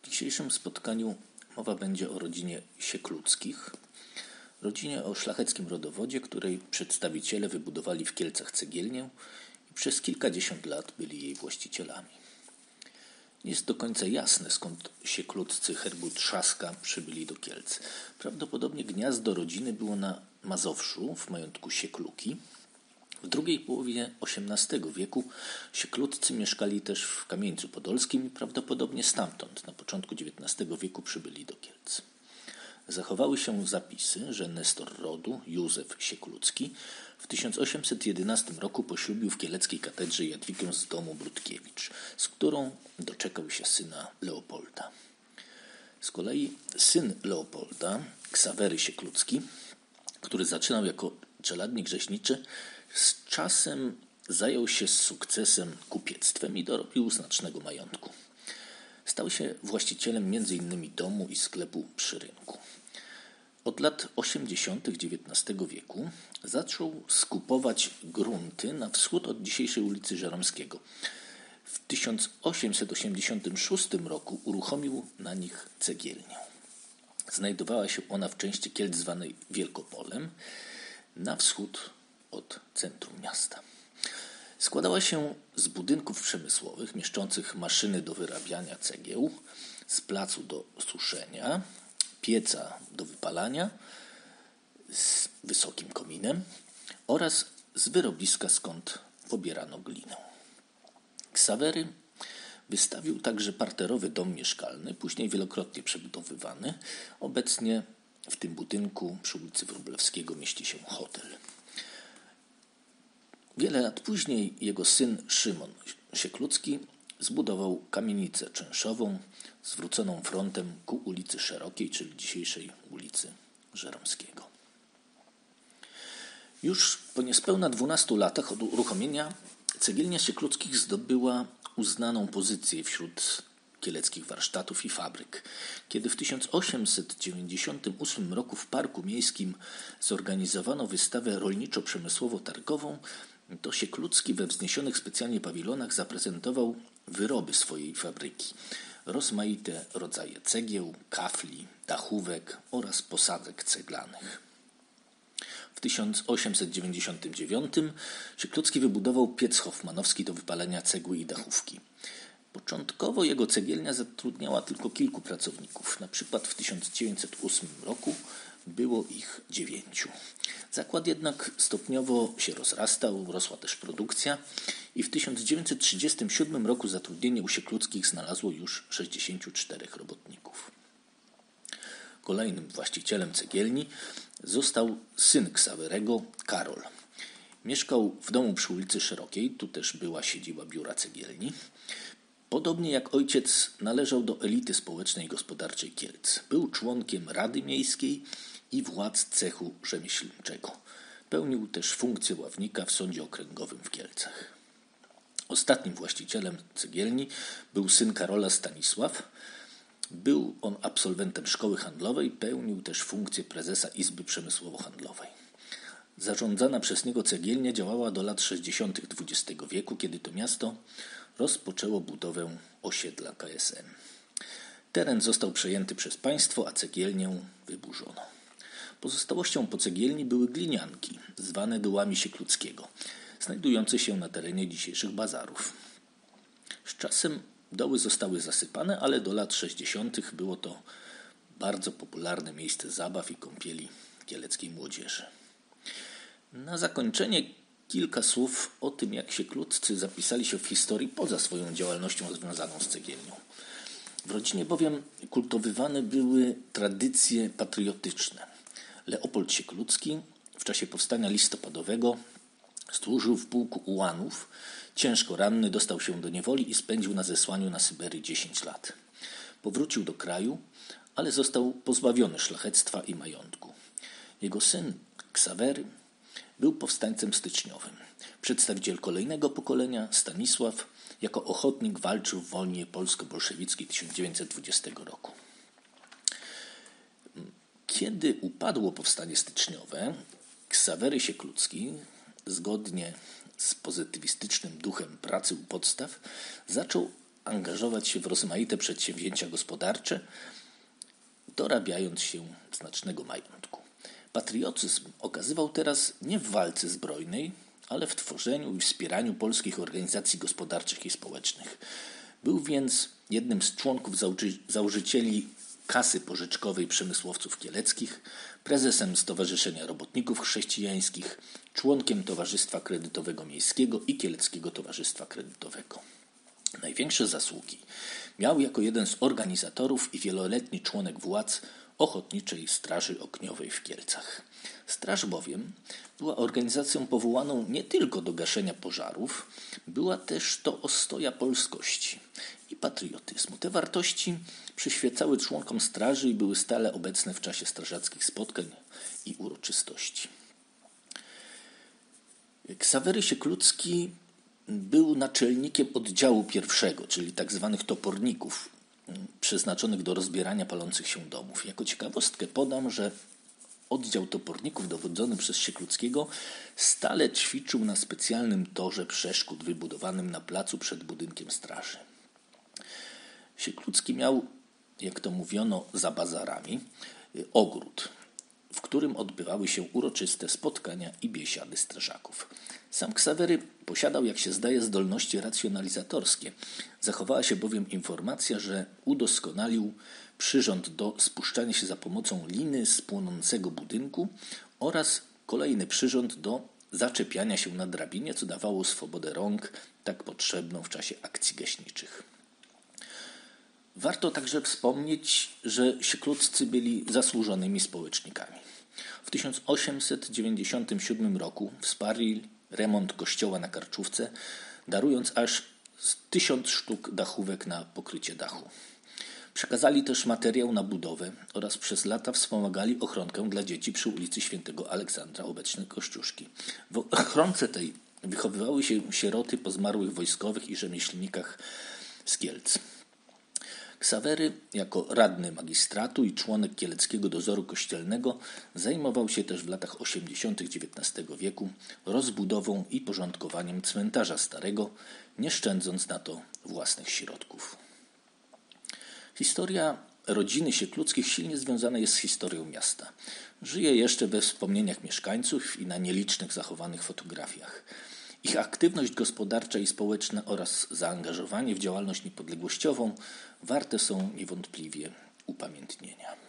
W dzisiejszym spotkaniu mowa będzie o rodzinie Siekluckich, rodzinie o szlacheckim rodowodzie, której przedstawiciele wybudowali w Kielcach cegielnię i przez kilkadziesiąt lat byli jej właścicielami. Nie jest do końca jasne, skąd Siekluccy herbu Trzaska przybyli do Kielc. Prawdopodobnie gniazdo rodziny było na Mazowszu, w majątku Siekluki. W drugiej połowie XVIII wieku Siekluccy mieszkali też w Kamieńcu Podolskim i prawdopodobnie stamtąd na początku XIX wieku przybyli do Kielc. Zachowały się zapisy, że nestor rodu, Józef Sieklucki, w 1811 roku poślubił w kieleckiej katedrze Jadwigę z domu Brudkiewicz, z którą doczekał się syna Leopolda. Z kolei syn Leopolda, Ksawery Sieklucki, który zaczynał jako czeladnik rzeźniczy, z czasem zajął się z sukcesem kupiectwem i dorobił znacznego majątku. Stał się właścicielem m.in. domu i sklepu przy rynku. Od lat 80. XIX wieku zaczął skupować grunty na wschód od dzisiejszej ulicy Żeromskiego. W 1886 roku uruchomił na nich cegielnię. Znajdowała się ona w części Kielc zwanej Wielkopolem, na wschód od centrum miasta. Składała się z budynków przemysłowych mieszczących maszyny do wyrabiania cegieł, z placu do suszenia, pieca do wypalania z wysokim kominem oraz z wyrobiska, skąd pobierano glinę. Ksawery wystawił także parterowy dom mieszkalny, później wielokrotnie przebudowywany. Obecnie w tym budynku przy ulicy Wróblewskiego mieści się hotel. Wiele lat później jego syn Szymon Sieklucki zbudował kamienicę czynszową zwróconą frontem ku ulicy Szerokiej, czyli dzisiejszej ulicy Żeromskiego. Już po niespełna 12 latach od uruchomienia cegielnia Siekluckich zdobyła uznaną pozycję wśród kieleckich warsztatów i fabryk. Kiedy w 1898 roku w Parku Miejskim zorganizowano wystawę rolniczo-przemysłowo-targową, to Sieklucki we wzniesionych specjalnie pawilonach zaprezentował wyroby swojej fabryki. Rozmaite rodzaje cegieł, kafli, dachówek oraz posadzek ceglanych. W 1899 Sieklucki wybudował piec hoffmanowski do wypalania cegły i dachówki. Początkowo jego cegielnia zatrudniała tylko kilku pracowników. Na przykład w 1908 roku było ich 9. Zakład jednak stopniowo się rozrastał, rosła też produkcja i w 1937 roku zatrudnienie u Siekluckich znalazło już 64 robotników. Kolejnym właścicielem cegielni został syn Ksawerego, Karol. Mieszkał w domu przy ulicy Szerokiej, tu też była siedziba biura cegielni. Podobnie jak ojciec należał do elity społecznej i gospodarczej Kielc. Był członkiem Rady Miejskiej i władz cechu rzemieślniczego. Pełnił też funkcję ławnika w Sądzie Okręgowym w Kielcach. Ostatnim właścicielem cegielni był syn Karola, Stanisław. Był on absolwentem szkoły handlowej, pełnił też funkcję prezesa Izby Przemysłowo-Handlowej. Zarządzana przez niego cegielnia działała do lat 60. XX wieku, kiedy to miasto rozpoczęło budowę osiedla KSM. Teren został przejęty przez państwo, a cegielnię wyburzono. Pozostałością po cegielni były glinianki, zwane dołami Siekluckiego, znajdujące się na terenie dzisiejszych bazarów. Z czasem doły zostały zasypane, ale do lat 60. było to bardzo popularne miejsce zabaw i kąpieli kieleckiej młodzieży. Na zakończenie kilka słów o tym, jak Siekluccy zapisali się w historii poza swoją działalnością związaną z cegielnią. W rodzinie bowiem kultowywane były tradycje patriotyczne. Leopold Sieklucki w czasie powstania listopadowego służył w pułku ułanów. Ciężko ranny dostał się do niewoli i spędził na zesłaniu na Syberii 10 lat. Powrócił do kraju, ale został pozbawiony szlachectwa i majątku. Jego syn Ksawery był powstańcem styczniowym. Przedstawiciel kolejnego pokolenia, Stanisław, jako ochotnik walczył w wojnie polsko-bolszewickiej 1920 roku. Kiedy upadło powstanie styczniowe, Ksawery Sieklucki, zgodnie z pozytywistycznym duchem pracy u podstaw, zaczął angażować się w rozmaite przedsięwzięcia gospodarcze, dorabiając się znacznego majątku. Patriotyzm okazywał teraz nie w walce zbrojnej, ale w tworzeniu i wspieraniu polskich organizacji gospodarczych i społecznych. Był więc jednym z członków założycieli Kasy Pożyczkowej Przemysłowców Kieleckich, prezesem Stowarzyszenia Robotników Chrześcijańskich, członkiem Towarzystwa Kredytowego Miejskiego i Kieleckiego Towarzystwa Kredytowego. Największe zasługi miał jako jeden z organizatorów i wieloletni członek władz Ochotniczej Straży Ogniowej w Kielcach. Straż bowiem była organizacją powołaną nie tylko do gaszenia pożarów, była też to ostoja polskości i patriotyzmu. Te wartości przyświecały członkom straży i były stale obecne w czasie strażackich spotkań i uroczystości. Ksawery Sieklucki był naczelnikiem oddziału pierwszego, czyli tzw. toporników, przeznaczonych do rozbierania palących się domów. Jako ciekawostkę podam, że oddział toporników dowodzony przez Siekluckiego stale ćwiczył na specjalnym torze przeszkód wybudowanym na placu przed budynkiem straży. Sieklucki miał, jak to mówiono za bazarami, ogród, w którym odbywały się uroczyste spotkania i biesiady strażaków. Sam Ksawery posiadał, jak się zdaje, zdolności racjonalizatorskie. Zachowała się bowiem informacja, że udoskonalił przyrząd do spuszczania się za pomocą liny z płonącego budynku oraz kolejny przyrząd do zaczepiania się na drabinie, co dawało swobodę rąk tak potrzebną w czasie akcji gaśniczych. Warto także wspomnieć, że Siekluccy byli zasłużonymi społecznikami. W 1897 roku wsparli remont kościoła na Karczówce, darując aż 1000 sztuk dachówek na pokrycie dachu. Przekazali też materiał na budowę oraz przez lata wspomagali ochronkę dla dzieci przy ulicy Świętego Aleksandra, obecnej Kościuszki. W ochronce tej wychowywały się sieroty po zmarłych wojskowych i rzemieślnikach z Kielc. Ksawery, jako radny magistratu i członek Kieleckiego Dozoru Kościelnego, zajmował się też w latach 80. XIX wieku rozbudową i porządkowaniem cmentarza starego, nie szczędząc na to własnych środków. Historia rodziny Siekluckich silnie związana jest z historią miasta. Żyje jeszcze we wspomnieniach mieszkańców i na nielicznych zachowanych fotografiach. Ich aktywność gospodarcza i społeczna oraz zaangażowanie w działalność niepodległościową warte są niewątpliwie upamiętnienia.